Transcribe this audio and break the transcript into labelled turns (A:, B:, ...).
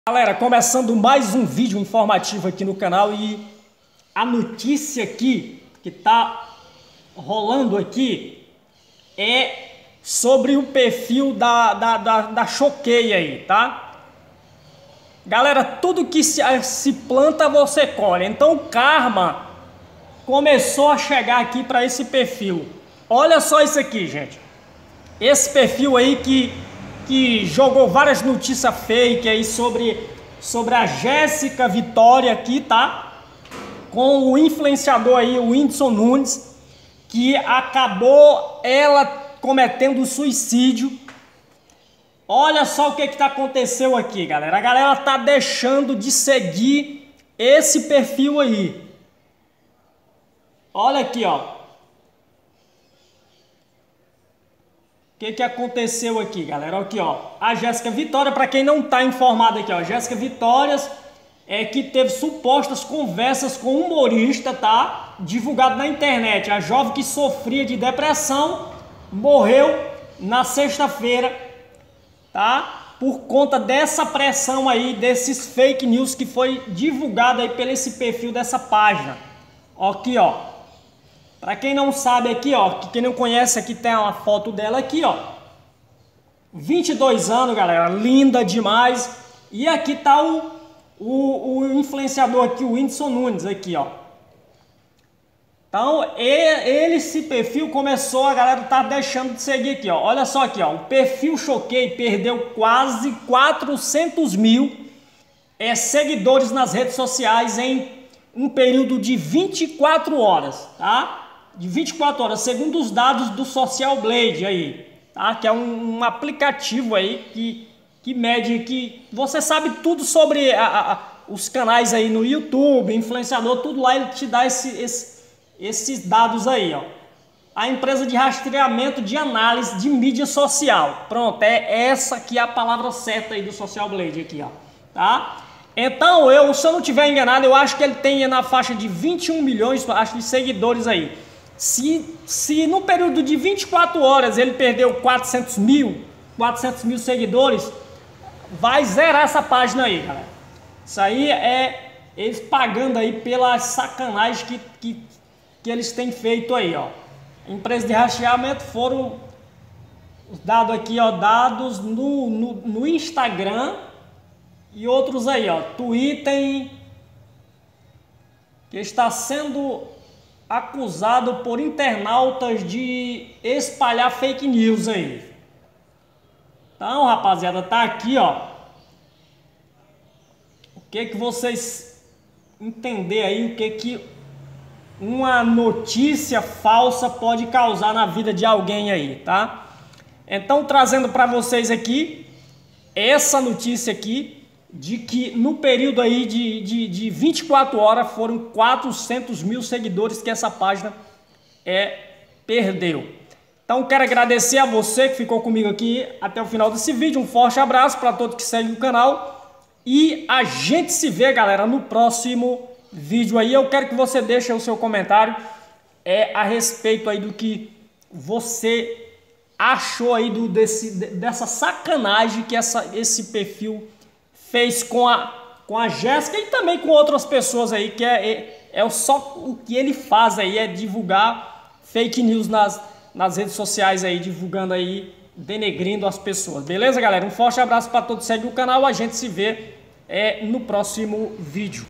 A: Galera, começando mais um vídeo informativo aqui no canal e a notícia aqui que tá rolando aqui é sobre o perfil da Choquei aí, tá? Galera, tudo que se planta você colhe, então o karma começou a chegar aqui para esse perfil. Olha só isso aqui, gente. Esse perfil aí que jogou várias notícias fake aí sobre a Jéssica Vitória aqui, tá? Com o influenciador aí, o Whindersson Nunes, que acabou ela cometendo suicídio. Olha só o que aconteceu aqui, galera. A galera tá deixando de seguir esse perfil aí. Olha aqui, ó. O que aconteceu aqui, galera? Aqui, ó, a Jéssica Vitória, para quem não tá informado aqui, ó, Jéssica Vitórias que teve supostas conversas com um humorista, tá? Divulgado na internet. A jovem que sofria de depressão morreu na sexta-feira, tá? Por conta dessa pressão aí, desses fake news que foi divulgado aí pelo esse perfil dessa página. Aqui, ó. Para quem não sabe aqui, ó, quem não conhece, aqui tem uma foto dela aqui, ó. 22 anos, galera, linda demais. E aqui tá o influenciador aqui, o Whindersson Nunes aqui, ó. Então, esse perfil começou, a galera tá deixando de seguir aqui, ó. Olha só aqui, ó, o perfil Choquei perdeu quase 400 mil seguidores nas redes sociais em um período de 24 horas, tá? De 24 horas, segundo os dados do Social Blade aí, tá? Que é um aplicativo aí que mede, que você sabe tudo sobre os canais aí no YouTube, influenciador, tudo lá, ele te dá esses dados aí, ó. A empresa de rastreamento de análise de mídia social. Pronto, é essa aqui a palavra certa aí do Social Blade aqui, ó, tá? Então, se eu não estiver enganado, eu acho que ele tem na faixa de 21 milhões, acho, de seguidores aí. Se no período de 24 horas ele perdeu 400 mil seguidores, vai zerar essa página aí, galera. Isso aí é eles pagando aí pela sacanagem que eles têm feito aí, ó. Empresas de rastreamento foram dados aqui, ó, dados no Instagram e outros aí, ó, Twitter, que está sendo acusado por internautas de espalhar fake news aí. Então, rapaziada, tá aqui, ó. O que vocês entender aí, o que uma notícia falsa pode causar na vida de alguém aí, tá? Então, trazendo para vocês aqui essa notícia aqui, de que no período aí de 24 horas foram 400 mil seguidores que essa página perdeu. Então quero agradecer a você que ficou comigo aqui até o final desse vídeo. Um forte abraço para todos que seguem o canal. E a gente se vê, galera, no próximo vídeo aí. Eu quero que você deixe o seu comentário a respeito aí do que você achou aí dessa sacanagem que esse perfil fez com a Jéssica e também com outras pessoas aí, que só o que ele faz aí é divulgar fake news nas redes sociais aí, divulgando aí, denegrindo as pessoas. Beleza, galera? Um forte abraço para todos que seguem o canal, a gente se vê no próximo vídeo.